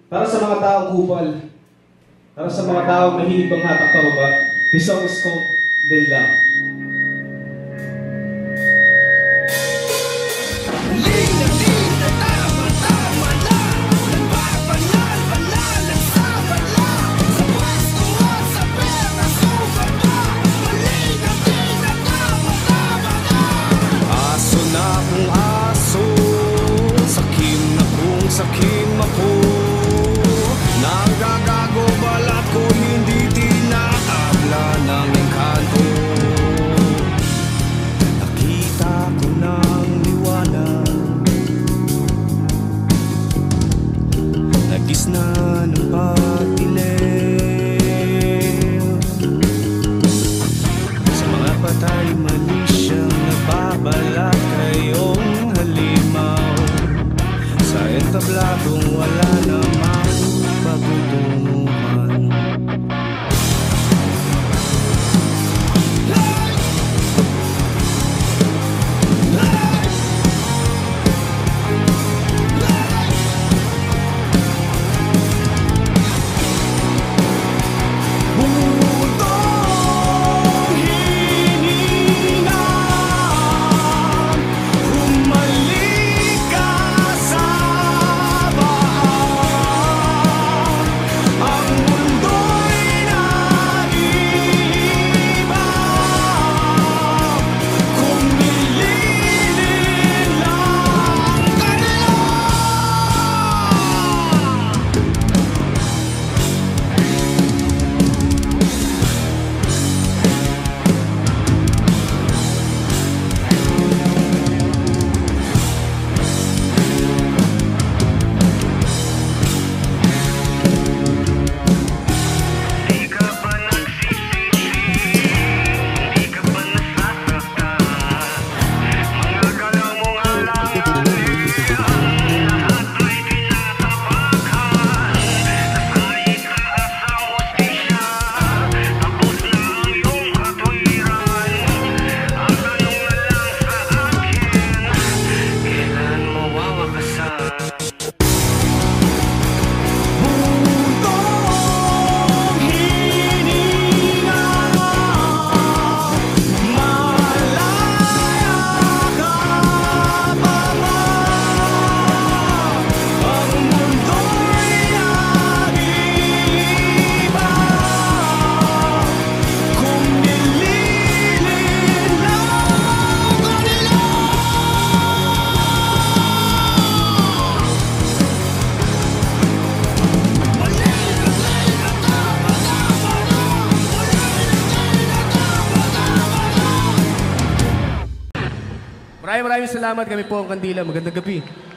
Para sa mga taong kupal, para sa mga taong mahilig bang hatak pababa, this song is called Din Lang. Sakim ako, nagagago balat ko, hindi tinatabla ng engkanto. Nakita ko ng liwanag, nagis na ng pagdilim. Sa mga patay mali siyang nababalat, kayong halimaw. Sa entabladong wala namang pagtutunguhan. Maraming salamat. Kami po ang Kandila. Magandang gabi.